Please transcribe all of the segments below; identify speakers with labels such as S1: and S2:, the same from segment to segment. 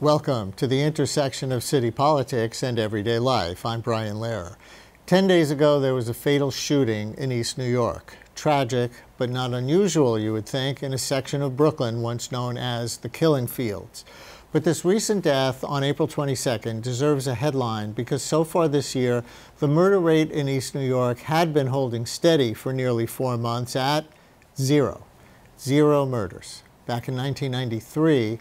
S1: Welcome to the intersection of city politics and everyday life. I'm Brian Lehrer. 10 days ago, there was a fatal shooting in East New York. Tragic, but not unusual, you would think, in a section of Brooklyn once known as the Killing Fields. But this recent death on April 22nd deserves a headline because so far this year, the murder rate in East New York had been holding steady for nearly 4 months at zero. Zero murders. Back in 1993,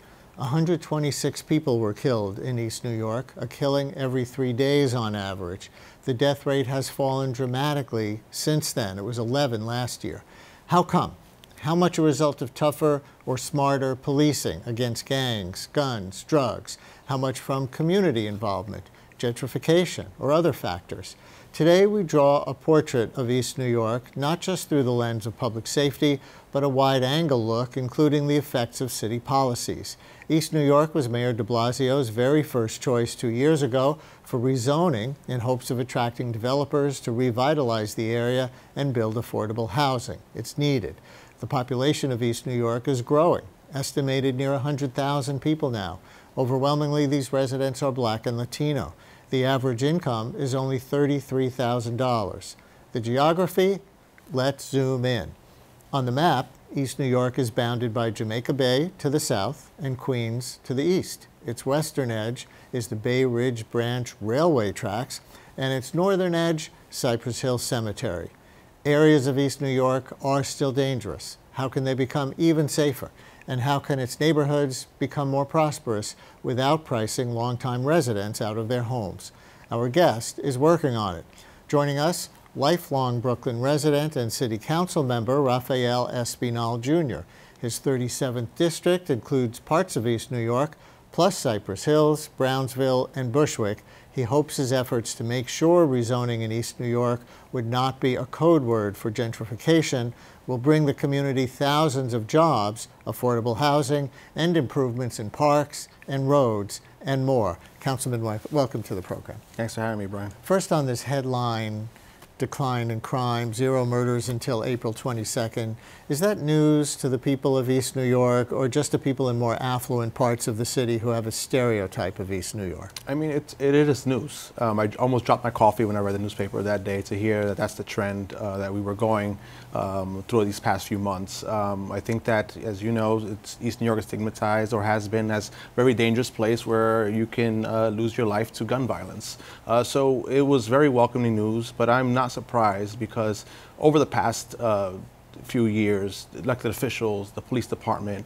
S1: 126 people were killed in East New York, a killing every 3 days on average. The death rate has fallen dramatically since then. It was 11 last year. How come? How much a result of tougher or smarter policing against gangs, guns, drugs? How much from community involvement, gentrification, or other factors? Today we draw a portrait of East New York, not just through the lens of public safety, but a wide-angle look, including the effects of city policies. East New York was Mayor de Blasio's very first choice 2 years ago for rezoning in hopes of attracting developers to revitalize the area and build affordable housing. It's needed. The population of East New York is growing, estimated near 100,000 people now. Overwhelmingly, these residents are Black and Latino. The average income is only $33,000. The geography? Let's zoom in. On the map, East New York is bounded by Jamaica Bay to the south and Queens to the east. Its western edge is the Bay Ridge Branch Railway tracks, and its northern edge, Cypress Hill Cemetery. Areas of East New York are still dangerous. How can they become even safer? And how can its neighborhoods become more prosperous without pricing longtime residents out of their homes? Our guest is working on it. Joining us, lifelong Brooklyn resident and city council member Rafael Espinal Jr. His 37th district includes parts of East New York, plus Cypress Hills, Brownsville, and Bushwick. He hopes his efforts to make sure rezoning in East New York would not be a code word for gentrification will bring the community thousands of jobs, affordable housing, and improvements in parks and roads and more. Councilman, welcome to the program.
S2: Thanks for having me, Brian.
S1: First on this headline, decline in crime, zero murders until April 22nd. Is that news to the people of East New York or just to people in more affluent parts of the city who have a stereotype of East New York?
S2: I mean, it is news. I almost dropped my coffee when I read the newspaper that day to hear that that's the trend that we were going through these past few months. I think that, as you know, East New York is stigmatized or has been as a very dangerous place where you can lose your life to gun violence. So it was very welcoming news, but I'm not surprised because over the past few years, elected officials, the police department,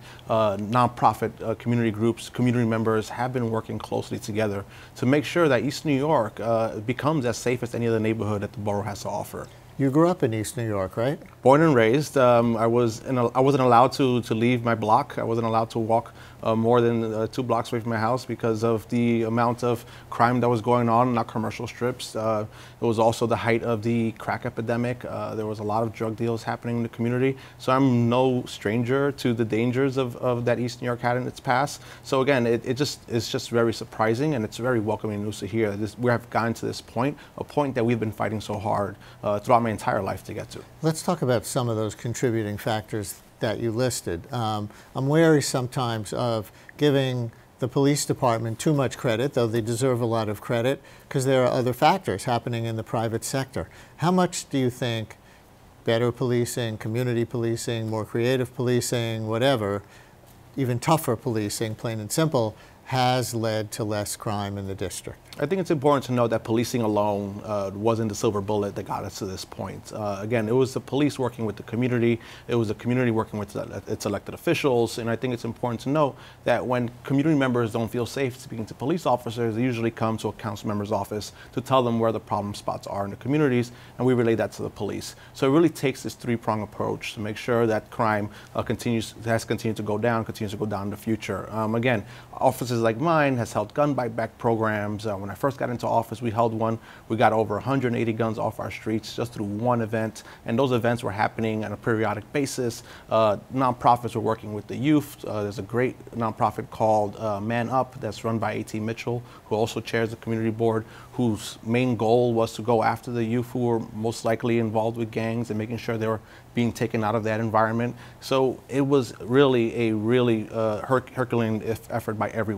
S2: nonprofit community groups, community members have been working closely together to make sure that East New York becomes as safe as any other neighborhood that the borough has to offer.
S1: You grew up in East New York, right?
S2: Born and raised. I wasn't allowed to leave my block. I wasn't allowed to walk more than 2 blocks away from my house because of the amount of crime that was going on in our commercial strips. It was also the height of the crack epidemic. There was a lot of drug deals happening in the community. So I'm no stranger to the dangers of that East New York had in its past. So again, it's just very surprising, and it's very welcoming news to hear. We have gotten to this point, a point that we've been fighting so hard throughout my entire life to get to.
S1: Let's talk about some of those contributing factors that you listed. I'm wary sometimes of giving the police department too much credit, though they deserve a lot of credit, because there are other factors happening in the private sector. How much do you think better policing, community policing, more creative policing, whatever, even tougher policing, plain and simple, has led to less crime in the district?
S2: I think it's important to note that policing alone wasn't the silver bullet that got us to this point. Again, it was the police working with the community. It was the community working with its elected officials. And I think it's important to note that when community members don't feel safe speaking to police officers, they usually come to a council member's office to tell them where the problem spots are in the communities, and we relay that to the police. So it really takes this 3-pronged approach to make sure that crime continues to go down in the future. Again, offices like mine has held gun buyback programs. When I first got into office, we held one. We got over 180 guns off our streets just through one event, and those events were happening on a periodic basis. Nonprofits were working with the youth. There's a great nonprofit called Man Up that's run by A.T. Mitchell, who also chairs the community board, whose main goal was to go after the youth who were most likely involved with gangs and making sure they were being taken out of that environment. So it was really a Herculean effort by everyone.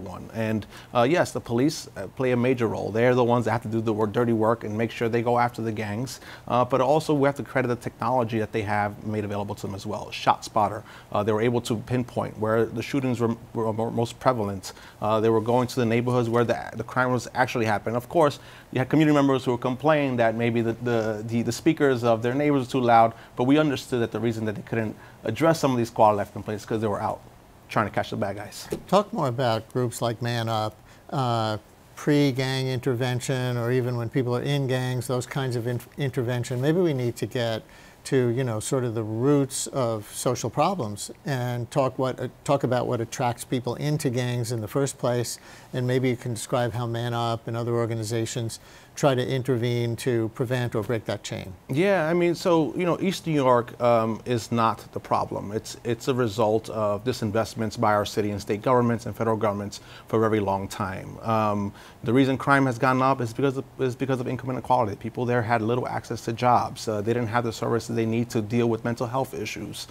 S2: one. And yes, the police play a major role. They're the ones that have to do the dirty work and make sure they go after the gangs. But also we have to credit the technology that they have made available to them as well. ShotSpotter, they were able to pinpoint where the shootings were most prevalent. They were going to the neighborhoods where the crime was actually happening. Of course, you had community members who were complaining that maybe the speakers of their neighbors were too loud, but we understood that the reason that they couldn't address some of these quality life complaints because they were out trying to catch the bad guys.
S1: Talk more about groups like Man Up, pre-gang intervention, or even when people are in gangs, those kinds of intervention. Maybe we need to get to, you know, sort of the roots of social problems and talk about what attracts people into gangs in the first place, and maybe you can describe how Man Up and other organizations try to intervene to prevent or break that chain.
S2: Yeah, I mean, so, you know, East New York is not the problem. It's a result of disinvestments by our city and state governments and federal governments for a very long time. The reason crime has gone up is because of income inequality. People there had little access to jobs. They didn't have the services they need to deal with mental health issues.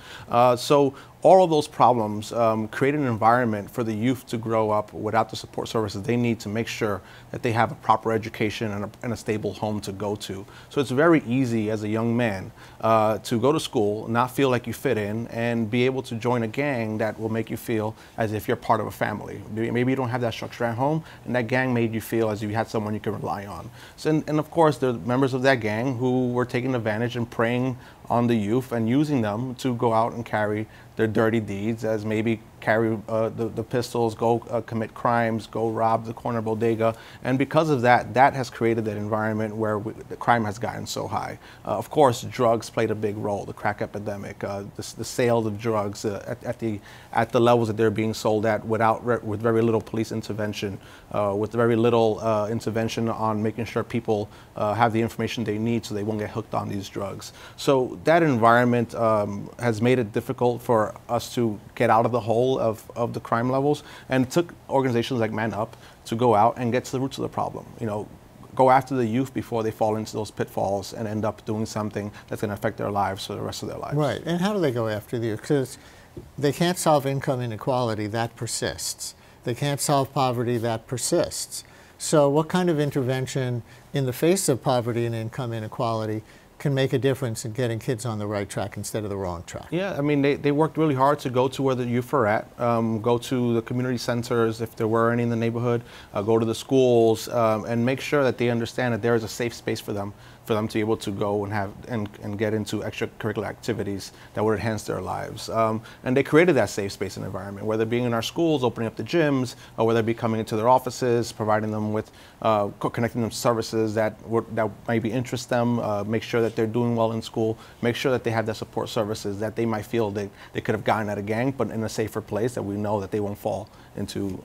S2: So all of those problems create an environment for the youth to grow up without the support services they need to make sure that they have a proper education and a stable home to go to. So it's very easy as a young man to go to school, not feel like you fit in, and be able to join a gang that will make you feel as if you're part of a family. Maybe you don't have that structure at home, and that gang made you feel as if you had someone you can rely on. So, and of course, there are members of that gang who were taking advantage and preying on the youth and using them to go out and carry their dirty deeds, as maybe carry the pistols, go commit crimes, go rob the corner bodega. And because of that, that has created that environment where the crime has gotten so high. Of course, drugs played a big role, the crack epidemic, the sales of drugs at the levels that they're being sold at with very little police intervention, with very little intervention on making sure people have the information they need so they won't get hooked on these drugs. So that environment has made it difficult for us to get out of the hole of the crime levels, and it took organizations like Man Up to go out and get to the roots of the problem. You know, go after the youth before they fall into those pitfalls and end up doing something that's going to affect their lives for the rest of their lives.
S1: Right, and how do they go after the youth? Because they can't solve income inequality, that persists. They can't solve poverty, that persists. So what kind of intervention in the face of poverty and income inequality can make a difference in getting kids on the right track instead of the wrong track?
S2: Yeah, I mean, they worked really hard to go to where the youth are at, go to the community centers if there were any in the neighborhood, go to the schools, and make sure that they understand that there is a safe space for them to be able to go and have and get into extracurricular activities that would enhance their lives. And they created that safe space and environment, whether being in our schools, opening up the gyms, or whether it be coming into their offices, providing them with, connecting them to services that maybe interest them, make sure that they're doing well in school, make sure that they have the support services that they might feel they could have gotten at a gang, but in a safer place that we know that they won't fall into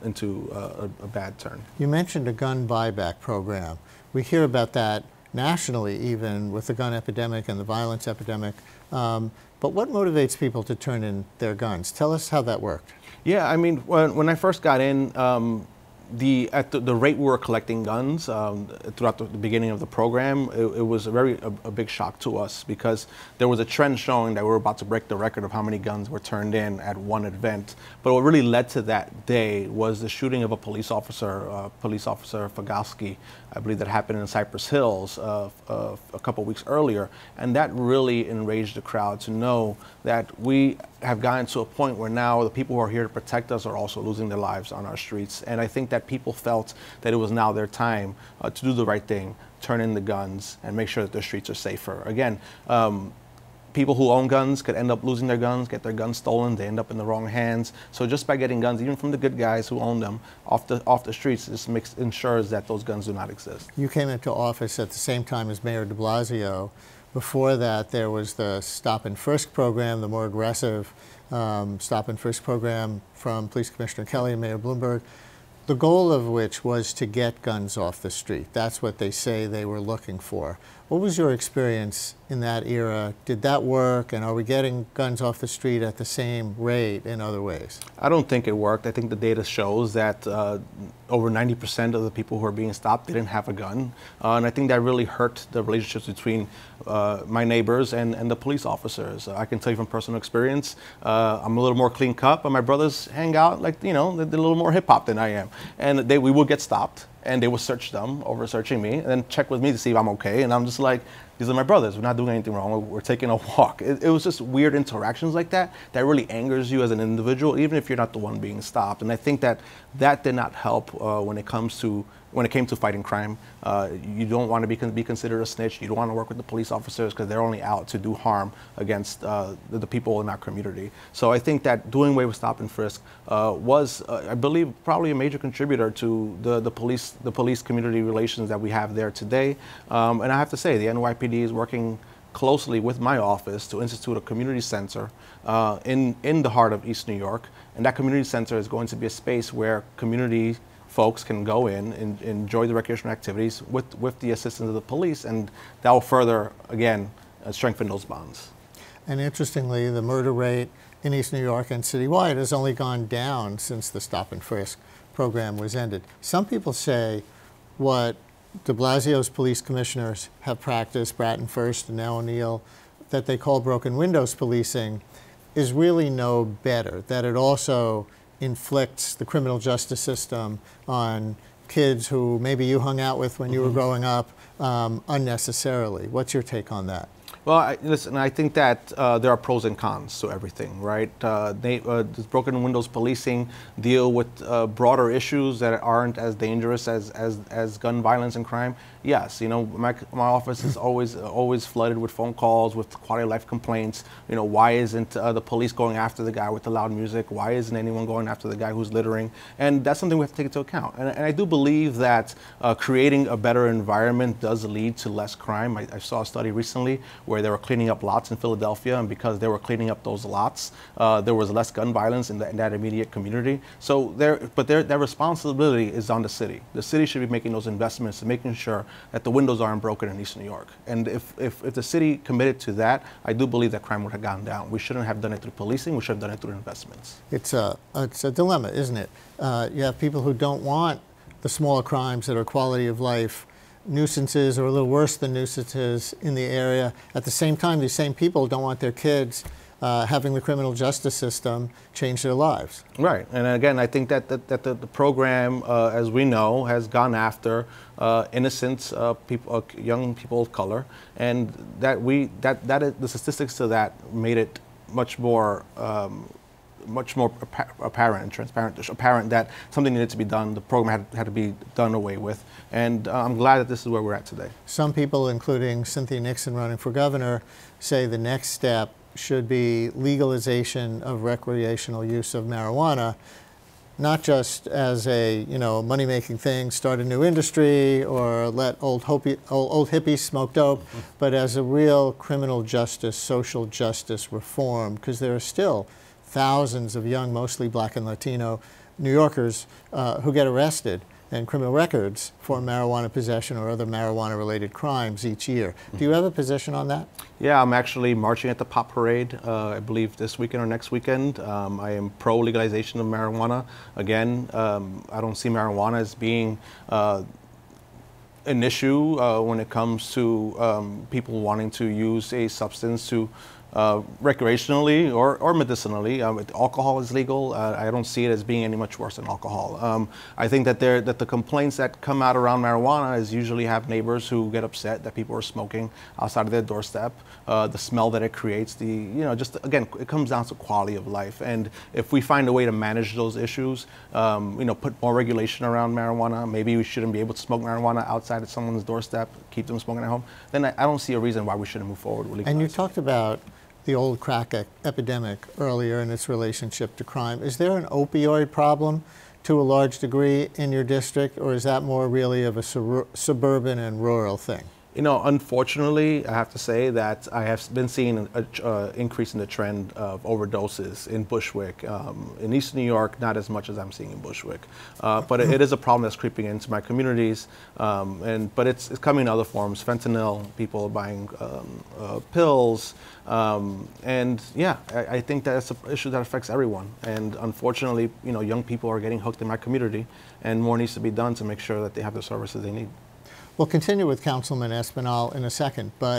S2: a bad turn.
S1: You mentioned a gun buyback program. We hear about that nationally, even with the gun epidemic and the violence epidemic. But what motivates people to turn in their guns? Tell us how that worked.
S2: Yeah, I mean, when I first got in, at the rate we were collecting guns throughout the beginning of the program, it was a big shock to us, because there was a trend showing that we were about to break the record of how many guns were turned in at one event. But what really led to that day was the shooting of a police officer Fagalski, I believe, that happened in Cypress Hills a couple weeks earlier. And that really enraged the crowd to know that we have gotten to a point where now the people who are here to protect us are also losing their lives on our streets. And I think that people felt that it was now their time to do the right thing, turn in the guns, and make sure that their streets are safer. Again, people who own guns could end up losing their guns, get their guns stolen, they end up in the wrong hands. So just by getting guns, even from the good guys who own them, off the streets, this ensures that those guns do not exist.
S1: You came into office at the same time as Mayor de Blasio. Before that, there was the Stop and Frisk program, the more aggressive Stop and Frisk program from Police Commissioner Kelly and Mayor Bloomberg, the goal of which was to get guns off the street. That's what they say they were looking for. What was your experience in that era? Did that work, and are we getting guns off the street at the same rate in other ways?
S2: I don't think it worked. I think the data shows that over 90% of the people who are being stopped didn't have a gun. And I think that really hurt the relationships between my neighbors and the police officers. I can tell you from personal experience, I'm a little more clean cut, but my brothers hang out like, you know, they're a little more hip hop than I am. and we would get stopped, and they would search them over searching me, and then check with me to see if I'm okay. And I'm just like, these are my brothers. We're not doing anything wrong. We're taking a walk. It was just weird interactions like that that really angers you as an individual, even if you're not the one being stopped. And I think that did not help when it came to fighting crime. You don't want to be considered a snitch. You don't want to work with the police officers because they're only out to do harm against the people in our community. So I think that doing away with stop and frisk was, I believe, probably a major contributor to the police community relations that we have there today. And I have to say, the NYPD is working closely with my office to institute a community center in the heart of East New York. And that community center is going to be a space where community folks can go in and enjoy the recreational activities with the assistance of the police, and that will further, again, strengthen those bonds.
S1: And interestingly, the murder rate in East New York and citywide has only gone down since the stop and frisk program was ended. Some people say what de Blasio's police commissioners have practiced, Bratton first and now O'Neill, that they call broken windows policing, is really no better, that it also inflicts the criminal justice system on kids who maybe you hung out with when you were growing up unnecessarily. What's your take on that?
S2: Well, listen, I think that there are pros and cons to everything, right? Does broken windows policing deal with broader issues that aren't as dangerous as gun violence and crime? Yes, you know, my office is always flooded with phone calls, with quality of life complaints. You know, why isn't the police going after the guy with the loud music? Why isn't anyone going after the guy who's littering? And that's something we have to take into account. And I do believe that creating a better environment does lead to less crime. I saw a study recently where they were cleaning up lots in Philadelphia, and because they were cleaning up those lots, there was less gun violence in that immediate community. So their responsibility is on the city. The city should be making those investments and making sure that the windows aren't broken in East New York. And if the city committed to that, I do believe that crime would have gone down. We shouldn't have done it through policing. We should have done it through investments.
S1: It's a dilemma, isn't it? You have people who don't want the smaller crimes that are quality of life nuisances or a little worse than nuisances in the area. At the same time, these same people don't want their kids having the criminal justice system change their lives.
S2: Right, and again, I think that the program, as we know, has gone after innocent people, young people of color, and the statistics to that made it much more apparent and transparent, apparent that something needed to be done. The program had to be done away with, and I'm glad that this is where we're at today.
S1: Some people, including Cynthia Nixon running for governor, say the next step should be legalization of recreational use of marijuana, not just as a money-making thing, start a new industry or let old hippies smoke dope, but as a real criminal justice, social justice reform, because there are still thousands of young, mostly Black and Latino New Yorkers who get arrested and criminal records for marijuana possession or other marijuana-related crimes each year. Do you have a position on that?
S2: Yeah, I'm actually marching at the Pop Parade, I believe this weekend or next weekend. I am pro-legalization of marijuana. Again, I don't see marijuana as being an issue when it comes to people wanting to use a substance to recreationally or medicinally. Alcohol is legal. I don't see it as being any much worse than alcohol. I think that the complaints that come out around marijuana is usually have neighbors who get upset that people are smoking outside of their doorstep. The smell that it creates. Just again, it comes down to quality of life. And if we find a way to manage those issues, put more regulation around marijuana. Maybe we shouldn't be able to smoke marijuana outside of someone's doorstep. Keep them smoking at home. Then I don't see a reason why we shouldn't move forward with legalizing.
S1: And you talked about the old crack epidemic earlier and its relationship to crime. Is there an opioid problem to a large degree in your district, or is that more really of a suburban and rural thing?
S2: Unfortunately, I have to say that I have been seeing an increase in the trend of overdoses in Bushwick. In East New York, not as much as I'm seeing in Bushwick. But it is a problem that's creeping into my communities. But it's coming in other forms. Fentanyl, people buying pills. And yeah, I think that's an issue that affects everyone. And unfortunately, young people are getting hooked in my community, and more needs to be done to make sure that they have the services they need.
S1: We'll continue with Councilman Espinal in a second, but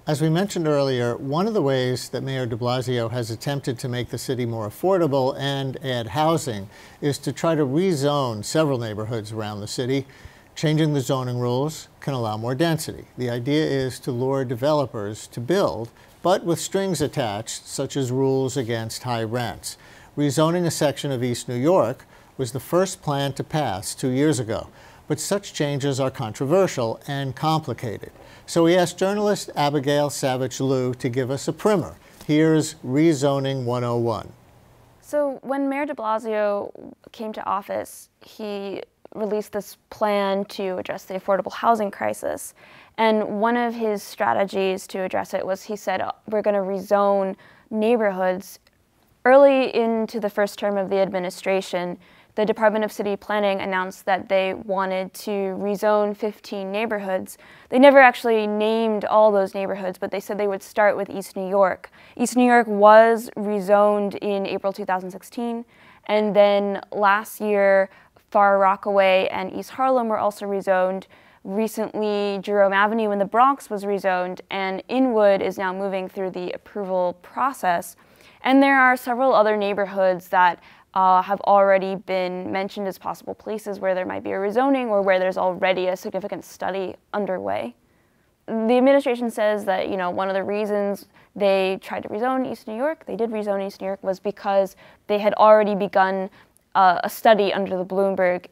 S1: As we mentioned earlier, one of the ways that Mayor de Blasio has attempted to make the city more affordable and add housing is to try to rezone several neighborhoods around the city. Changing the zoning rules can allow more density. The idea is to lure developers to build, but with strings attached, such as rules against high rents. Rezoning a section of East New York was the first plan to pass 2 years ago, but such changes are controversial and complicated. So we asked journalist Abigail Savage-Lew to give us a primer. Here's Rezoning 101.
S3: So when Mayor de Blasio came to office, he released this plan to address the affordable housing crisis. And one of his strategies to address it was he said, we're going to rezone neighborhoods. Early into the first term of the administration, the Department of City Planning announced that they wanted to rezone 15 neighborhoods. They never actually named all those neighborhoods, but they said they would start with East New York. East New York was rezoned in April 2016, and then last year, Far Rockaway and East Harlem were also rezoned. Recently, Jerome Avenue in the Bronx was rezoned, and Inwood is now moving through the approval process. And there are several other neighborhoods that have already been mentioned as possible places where there might be a rezoning or where there's already a significant study underway. The administration says that, one of the reasons they tried to rezone East New York, they did rezone East New York, was because they had already begun a study under Bloomberg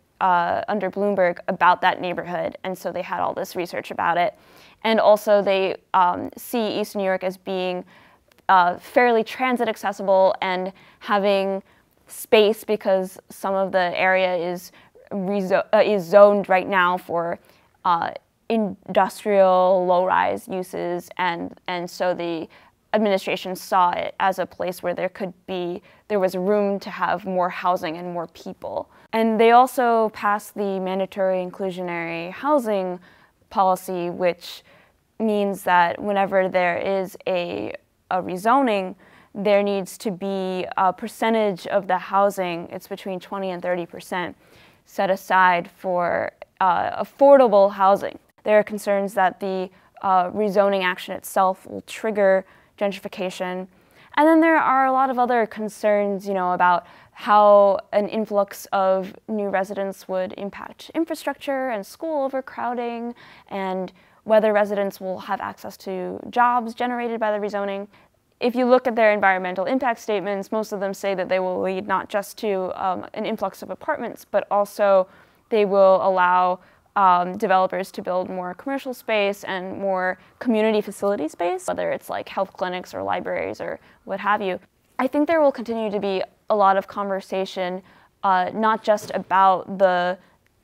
S3: about that neighborhood, and so they had all this research about it. And also they see East New York as being fairly transit accessible and having space because some of the area is zoned right now for industrial low-rise uses, and so the administration saw it as a place where there was room to have more housing and more people. And they also passed the mandatory inclusionary housing policy, which means that whenever there is a rezoning, there needs to be a percentage of the housing, it's between 20 and 30%, set aside for affordable housing. There are concerns that the rezoning action itself will trigger gentrification. And then there are a lot of other concerns, about how an influx of new residents would impact infrastructure and school overcrowding, and whether residents will have access to jobs generated by the rezoning. If you look at their environmental impact statements, most of them say that they will lead not just to an influx of apartments, but also they will allow developers to build more commercial space and more community facility space, whether it's like health clinics or libraries or what have you. I think there will continue to be a lot of conversation, not just about the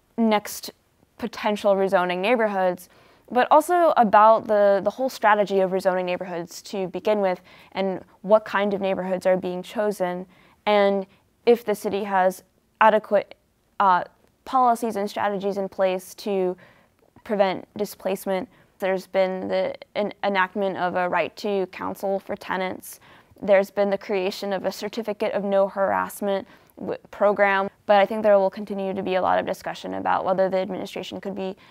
S3: next potential rezoning neighborhoods, but also about the whole strategy of rezoning neighborhoods to begin with, and what kind of neighborhoods are being chosen, and if the city has adequate policies and strategies in place to prevent displacement. There's been the enactment of a right to counsel for tenants. There's been the creation of a certificate of no harassment program, but I think there will continue to be a lot of discussion about whether the administration could be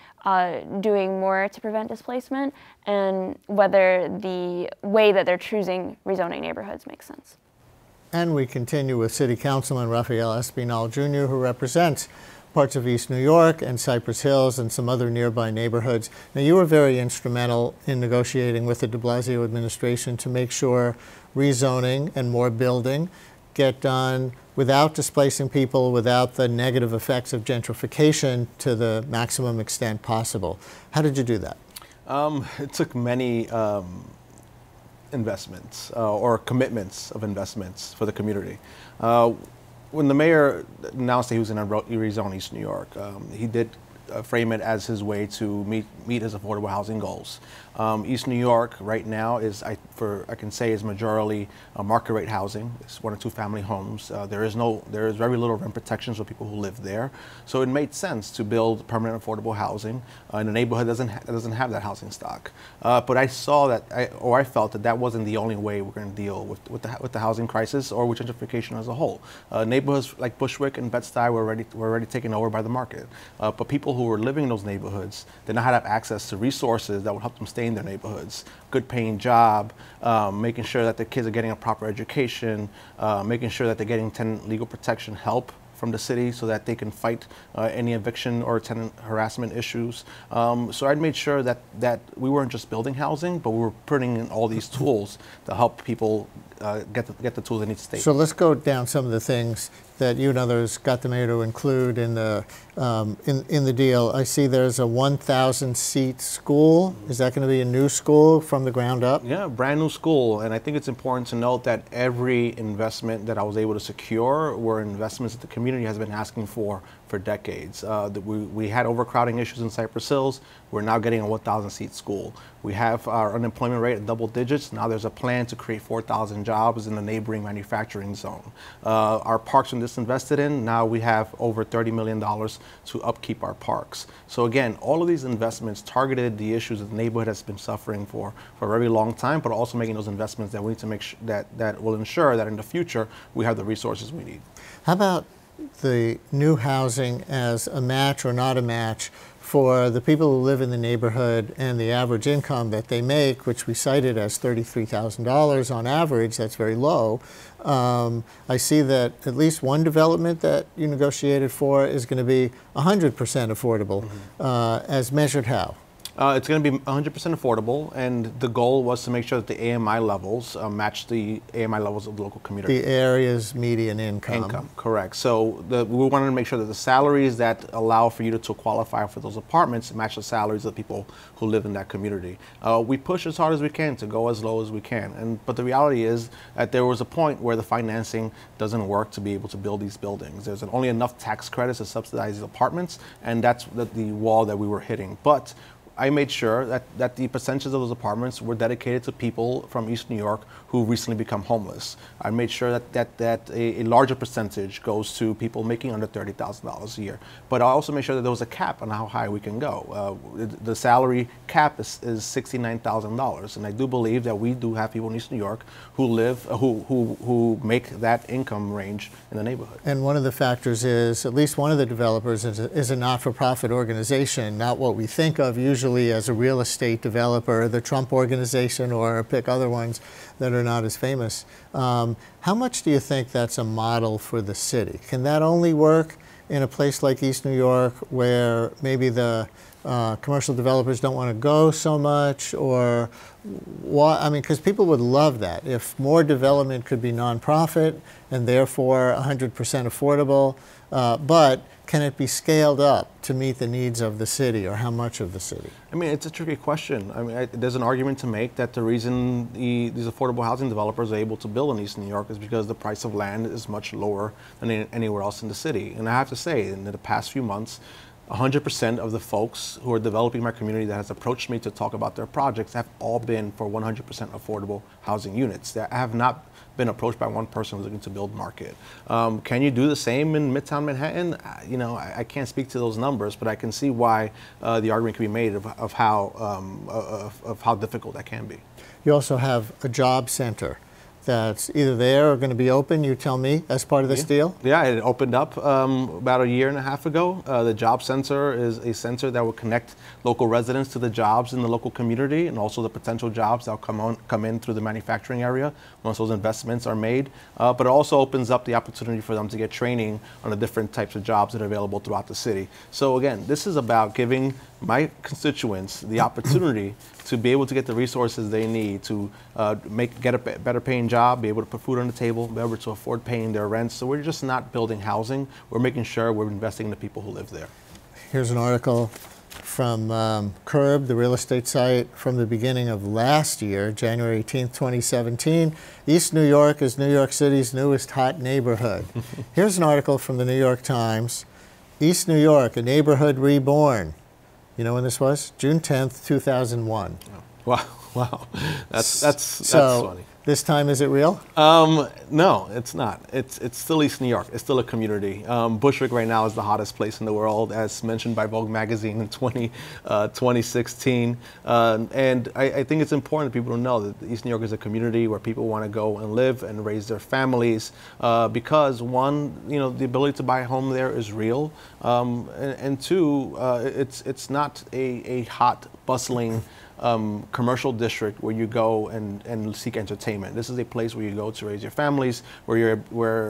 S3: doing more to prevent displacement, and whether the way that they're choosing rezoning neighborhoods makes sense.
S1: And we continue with City Councilman Rafael Espinal Jr., who represents parts of East New York and Cypress Hills and some other nearby neighborhoods. Now, you were very instrumental in negotiating with the de Blasio administration to make sure rezoning and more building get done without displacing people, without the negative effects of gentrification to the maximum extent possible. How did you do that?
S2: It took many investments or commitments of investments for the community. When the mayor announced that he was going to rezone East New York, he did frame it as his way to meet his affordable housing goals. East New York right now is, I can say, is majority market rate housing. It's 1 or 2 family homes. There is very little rent protections for people who live there. So it made sense to build permanent affordable housing in a neighborhood that doesn't have that housing stock. But I saw that, I felt that wasn't the only way we're going to deal with the housing crisis or with gentrification as a whole. Neighborhoods like Bushwick and Bed-Stuy were already taken over by the market. But people who were living in those neighborhoods did not have access to resources that would help them stay in their neighborhoods. Good paying job, making sure that their kids are getting a proper education, making sure that they're getting tenant legal protection help from the city so that they can fight any eviction or tenant harassment issues. So I made sure that we weren't just building housing, but we were putting in all these tools to help people get the tools they need to stay.
S1: So let's go down some of the things that you and others got the mayor to include in the deal. I see there's a 1,000 seat school. Is that going to be a new school from the ground up?
S2: Yeah, brand new school. And I think it's important to note that every investment that I was able to secure were investments that the community has been asking for decades. We had overcrowding issues in Cypress Hills. We're now getting a 1,000 seat school. We have our unemployment rate at double digits. Now there's a plan to create 4,000 jobs in the neighboring manufacturing zone. Our parks are disinvested in. Now we have over $30 million to upkeep our parks. So again, all of these investments targeted the issues that the neighborhood has been suffering for a very long time, but also making those investments that we need to make sure that will ensure that in the future we have the resources we need.
S1: How about the new housing as a match or not a match for the people who live in the neighborhood and the average income that they make, which we cited as $33,000 on average? That's very low. I see that at least one development that you negotiated for is going to be 100% affordable. As measured how?
S2: It's going to be 100% affordable, and the goal was to make sure that the AMI levels match the AMI levels of the local community.
S1: The area's median income.
S2: Correct. So we wanted to make sure that the salaries that allow for you to qualify for those apartments match the salaries of the people who live in that community. We push as hard as we can to go as low as we can, but the reality is that there was a point where the financing doesn't work to be able to build these buildings. There's only enough tax credits to subsidize these apartments, and that's the wall that we were hitting. But I made sure that the percentages of those apartments were dedicated to people from East New York who recently become homeless. I made sure that a larger percentage goes to people making under $30,000 a year. But I also made sure that there was a cap on how high we can go. The salary cap is $69,000, and I do believe that we do have people in East New York who live, who make that income range in the neighborhood.
S1: And one of the factors is at least one of the developers is a not-for-profit organization, not what we think of usually as a real estate developer, the Trump organization, or pick other ones that are not as famous. How much do you think that's a model for the city? Can that only work in a place like East New York where maybe the commercial developers don't want to go so much, or what? I mean, because people would love that. If more development could be nonprofit and therefore 100% affordable, but can it be scaled up to meet the needs of the city, or how much of the city?
S2: I mean, it's a tricky question. I mean, there's an argument to make that the reason these affordable housing developers are able to build in East New York is because the price of land is much lower than anywhere else in the city. And I have to say, in the past few months, 100% of the folks who are developing my community that has approached me to talk about their projects have all been for 100% affordable housing units. I have not been approached by one person who's looking to build market. Can you do the same in Midtown Manhattan? You know, I can't speak to those numbers, but I can see why the argument can be made of how difficult that can be.
S1: You also have a job center that's either there or going to be open, you tell me, as part of this deal?
S2: Yeah, it opened up about a year and a half ago. The Job Center is a center that will connect local residents to the jobs in the local community, and also the potential jobs that will come in through the manufacturing area once those investments are made. But it also opens up the opportunity for them to get training on the different types of jobs that are available throughout the city. So again, this is about giving my constituents the opportunity to be able to get the resources they need to get a better paying job, be able to put food on the table, be able to afford paying their rents. So we're just not building housing, we're making sure we're investing in the people who live there.
S1: Here's an article from Curb, the real estate site, from the beginning of last year, January 18th, 2017. East New York is New York City's newest hot neighborhood. Here's an article from the New York Times. East New York, a neighborhood reborn. You know when this was? June 10th, 2001.
S2: Wow, wow. That's funny.
S1: This time, is it real?
S2: No, it's not. It's still East New York. It's still a community. Bushwick right now is the hottest place in the world, as mentioned by Vogue magazine in 2016. And I think it's important for people to know that East New York is a community where people want to go and live and raise their families because one, the ability to buy a home there is real, and two, it's not a hot, bustling commercial district where you go and seek entertainment. This is a place where you go to raise your families, where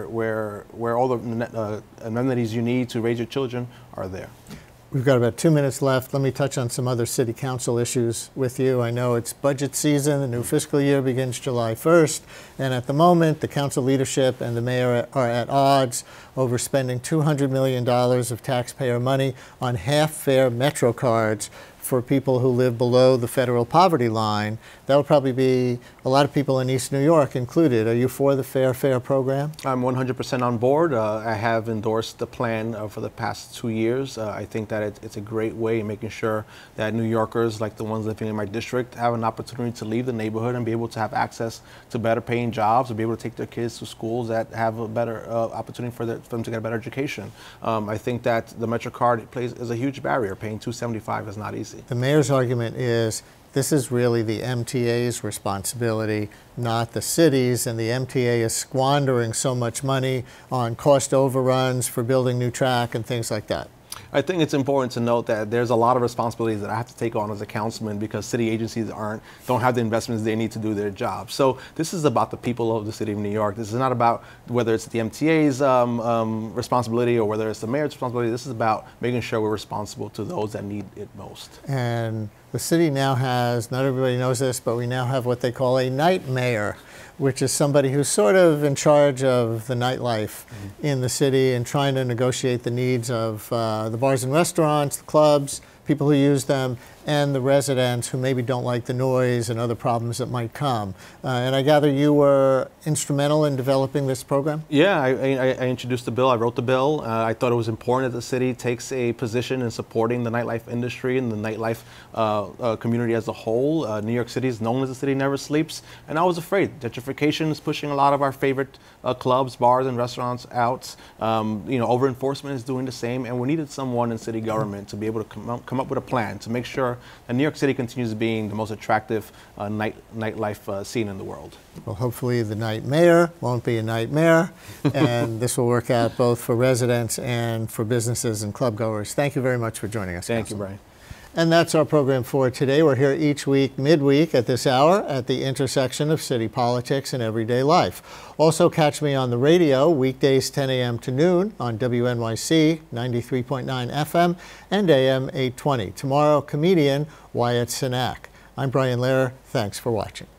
S2: all the amenities you need to raise your children are there.
S1: We've got about 2 minutes left. Let me touch on some other city council issues with you. I know it's budget season. The new fiscal year begins July 1st. And at the moment, the council leadership and the mayor are at odds over spending $200 million of taxpayer money on half-fare Metro cards for people who live below the federal poverty line. That will probably be a lot of people in East New York included. Are you for the Fair Fare program?
S2: I'm 100% on board. I have endorsed the plan for the past 2 years. I think that it's a great way in making sure that New Yorkers, like the ones living in my district, have an opportunity to leave the neighborhood and be able to have access to better paying jobs, to be able to take their kids to schools that have a better opportunity for them to get a better education. I think that the Metro card is a huge barrier. Paying $275 is not easy.
S1: The mayor's argument is this is really the MTA's responsibility, not the city's, and the MTA is squandering so much money on cost overruns for building new track and things like that.
S2: I think it's important to note that there's a lot of responsibilities that I have to take on as a councilman because city agencies don't have the investments they need to do their job. So this is about the people of the city of New York. This is not about whether it's the MTA's responsibility or whether it's the mayor's responsibility. This is about making sure we're responsible to those that need it most.
S1: And the city now has, not everybody knows this, but we now have what they call a night mayor, which is somebody who's sort of in charge of the nightlife in the city and trying to negotiate the needs of the bars and restaurants, the clubs, people who use them, and the residents who maybe don't like the noise and other problems that might come. And I gather you were instrumental in developing this program?
S2: Yeah, I introduced the bill. I wrote the bill. I thought it was important that the city takes a position in supporting the nightlife industry and the nightlife community as a whole. New York City is known as the city never sleeps, and I was afraid. Gentrification is pushing a lot of our favorite clubs, bars, and restaurants out. Over-enforcement is doing the same, and we needed someone in city government to be able to come up with a plan to make sure that New York City continues being the most attractive nightlife scene in the world.
S1: Well, hopefully the night mayor won't be a nightmare, and this will work out both for residents and for businesses and club goers. Thank you very much for joining us.
S2: Thank you, Brian.
S1: And that's our program for today. We're here each week, midweek at this hour, at the intersection of city politics and everyday life. Also catch me on the radio, weekdays 10 a.m. to noon on WNYC 93.9 FM and AM 820. Tomorrow, comedian Wyatt Cenac. I'm Brian Lehrer. Thanks for watching.